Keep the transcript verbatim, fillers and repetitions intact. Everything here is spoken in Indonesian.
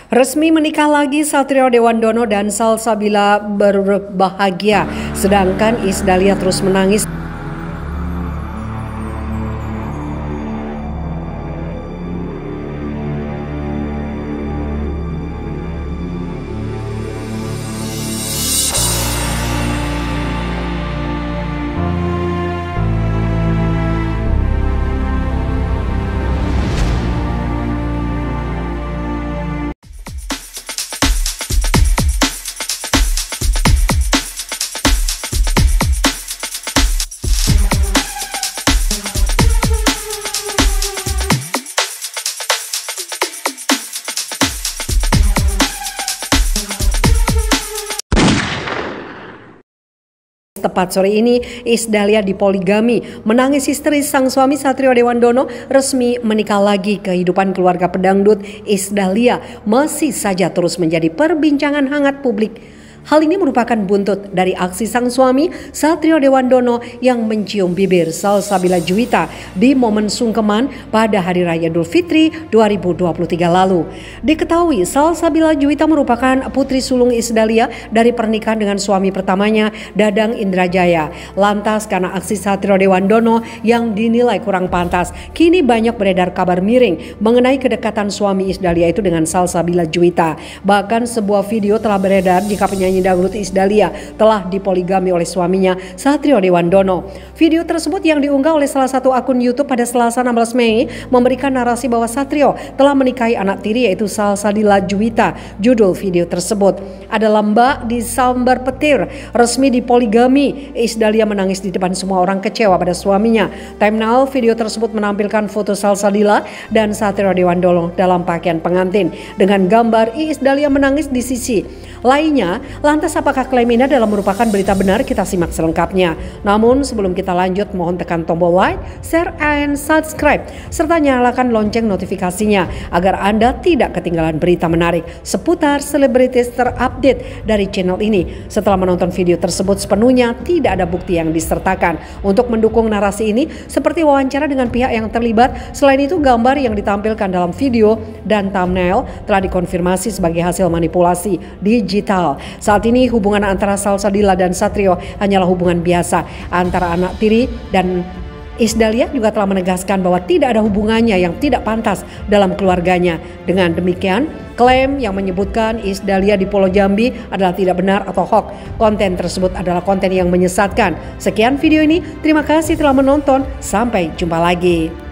Resmi menikah lagi Satrio Dewandono dan Salsabila berbahagia, sedangkan Isdalia terus menangis. Tepat sore ini, Isdalia dipoligami, menangis histeris sang suami Satrio Dewandono resmi menikah lagi. Kehidupan keluarga pedangdut Isdalia masih saja terus menjadi perbincangan hangat publik. Hal ini merupakan buntut dari aksi sang suami Satrio Dewandono yang mencium bibir Salsabila Juwita di momen sungkeman pada Hari Raya Idul Fitri dua ribu dua puluh tiga lalu. Diketahui Salsabila Juwita merupakan putri sulung Isdalia dari pernikahan dengan suami pertamanya Dadang Indrajaya. Lantas karena aksi Satrio Dewandono yang dinilai kurang pantas, kini banyak beredar kabar miring mengenai kedekatan suami Isdalia itu dengan Salsabila Juwita. Bahkan sebuah video telah beredar jika penyanyi dangdut Isdalia telah dipoligami oleh suaminya Satrio Dewandono. Video tersebut yang diunggah oleh salah satu akun YouTube pada Selasa enam belas Mei memberikan narasi bahwa Satrio telah menikahi anak tiri yaitu Salsabila Juwita. Judul video tersebut adalah Mbak di Sambar Petir, resmi dipoligami. Isdalia menangis di depan semua orang kecewa pada suaminya. Thumbnail video tersebut menampilkan foto Salsabila dan Satrio Dewandono dalam pakaian pengantin dengan gambar Isdalia menangis di sisi lainnya. Lantas apakah klaim ini adalah merupakan berita benar? Kita simak selengkapnya. Namun sebelum kita lanjut, mohon tekan tombol like, share, and subscribe serta nyalakan lonceng notifikasinya agar Anda tidak ketinggalan berita menarik seputar selebritis terupdate dari channel ini. Setelah menonton video tersebut sepenuhnya, tidak ada bukti yang disertakan untuk mendukung narasi ini seperti wawancara dengan pihak yang terlibat. Selain itu, gambar yang ditampilkan dalam video dan thumbnail telah dikonfirmasi sebagai hasil manipulasi digital. Saat ini hubungan antara Salsabila dan Satrio hanyalah hubungan biasa antara anak tiri, dan Isdalia juga telah menegaskan bahwa tidak ada hubungannya yang tidak pantas dalam keluarganya. Dengan demikian, klaim yang menyebutkan Isdalia di Pulau Jambi adalah tidak benar atau hoax. Konten tersebut adalah konten yang menyesatkan. Sekian video ini, terima kasih telah menonton, sampai jumpa lagi.